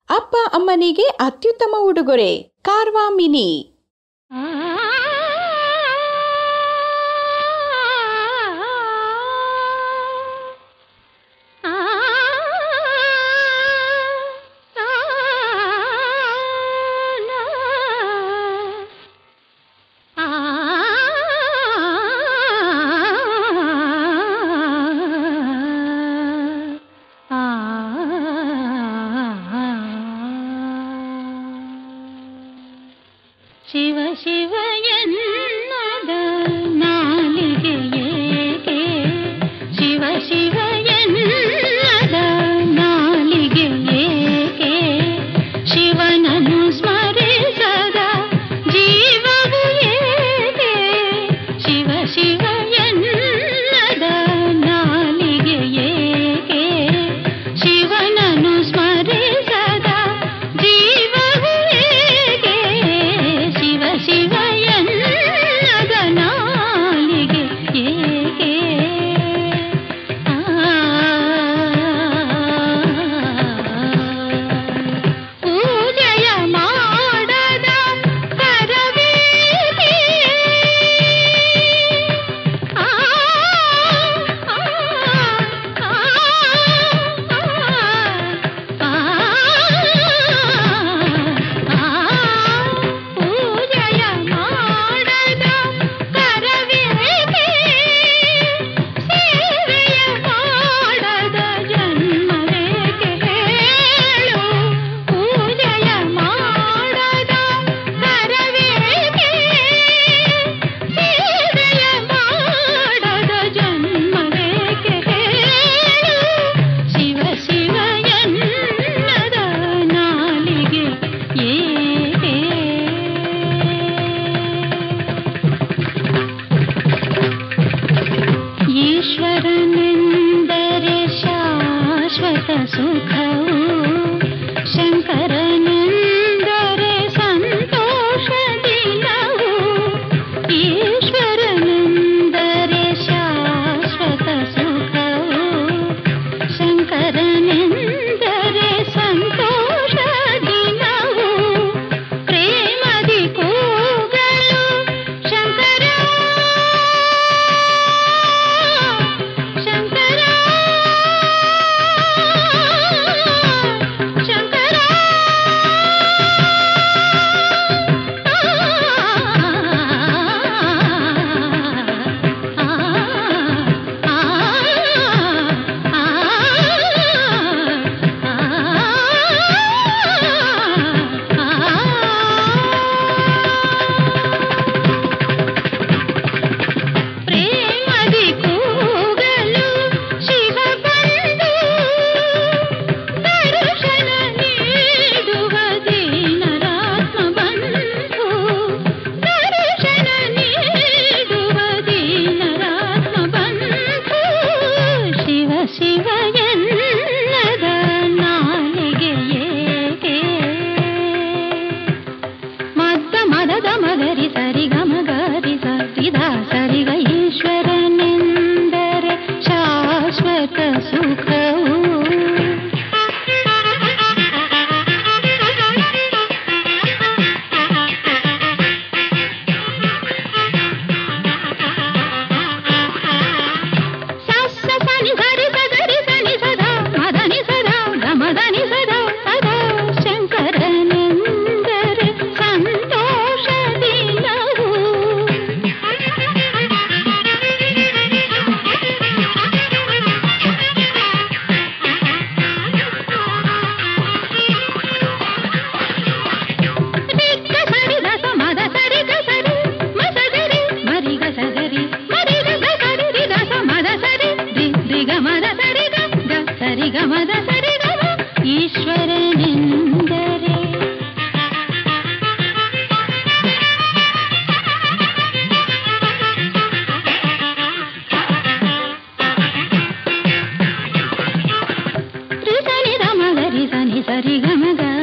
ಅಪ್ಪ ಅಮ್ಮನಿಗೆ ಅತ್ಯುತ್ತಮ ಉಡುಗೊರೆ ಕಾರ್ವಾ ಮಿನಿ. ಶಿವ ಶಿವ ಎನ್ನದ ನಾಲಿಗೆಯೇಕೆ, ಶಿವ ಶಿವ ಎನ್ನದ ನಾಲಿಗೆಯೇಕೆ, ಶಿವನನ್ನು ಸ್ಮರಿಸದ ಜೀವವು ಏಕೆ, ಶಿವ ಶಿವ ಎನ್ನದ ನಾಲಿಗೆಯೇಕೆ, ಶಿವನನ್ನು ಸ್ಮರಿಸದ ಜೀವವು ಏಕೆ, ಶಿವ ಶಿವ ಎನ್ನದ ನಾಲಿಗೆ ಏಕೆ. ಪೂಜೆಯ ಮಾಡದ ಕರವೇಕೆ, ಪೂಜೆಯ ಮಾಡದ ಕರವೇಕೆ, ಸೇವೆಯ ಮಾಡದ ಜನ್ಮವೇಕೆ ಹೇಳು, ಪೂಜೆಯ ಮಾಡದ ಕರವೇಕೆ, ಸೇವೆಯ ಮಾಡದ ಜನ್ಮವೇಕೆ ಹೇಳು, ಶಿವ ಶಿವ ಎನ್ನದ ನಾಲಿಗೆ ಏಕೆ. ಈಶ್ವರನೆಂದರೆ ಶಾಶ್ವತ ಸುಖವು, ಶಂಕರನೆಂದರೆ ಸಂತೋಷ ದಿನವು, ಈಶ್ವರನೆಂದರೆ ಶಾಶ್ವತ ಸುಖವು, ಶಂಕರನೆಂದರೆ ಸಂತೋಷ ದಿನವು, ಪ್ರೇಮದಿ ಕೂಗಲು ಶಂಕರ ಶಂಕರ ಶಂಕರ. ಪ್ರೇಮದಿ ಕೂಗಲು ಶಿವ ಬಂದು ದರ್ಶನ ನೀಡುವ ದೀನರಾತ್ಮ ಬಂಧು, ದರ್ಶನ ನೀಡುವ ದೀನರಾತ್ಮ ಬಂಧು, ಶಿವ ಶಿವ ಎನ್ನದ ನಾಲಿಗೆ ಏಕೆ. ಮದ್ದ ಮದದ ಮಗರಿ ಸರಿ ಗಮ ಗರಿ ಸರಿದ ಸರಿಗ, ಈಶ್ವರನೆಂದರೆ ಶಾಶ್ವತ ಸುಖವು. ಸಸ್ಸ ಸನಿ ಸರಿ ಸಗರಿ ಸನಿ ಸದಾ ಮದನಿ ಸದಾ ಗಮದನಿ ಸದಾ ಸದಾ, ಶಂಕರನೆಂದರೆ ಸಂತೋಷ ದಿನವು. ದಿಕ್ಕ ಸರಿ ದಸ ಮದ ಸರಿ ಗ ಸರಿ ಮಸಗರಿ ಮರಿಗ ಸಗರಿ ಮರಿಗ ಗ ಸರಿ ರಿ ದಸ ಮದ ಸರಿ ರಿ ರಿ ಗ ಮದ ಸರಿ ಗ ಗ ಸರಿ ಗ ಮದ ಸರಿ ಗ ಮ. ಈಶ್ವರನೆಂದರೆ ರಿ ಸನಿ ದ ಮಗರಿ ಸನಿ ಸರಿ ಗ ಮ ಗ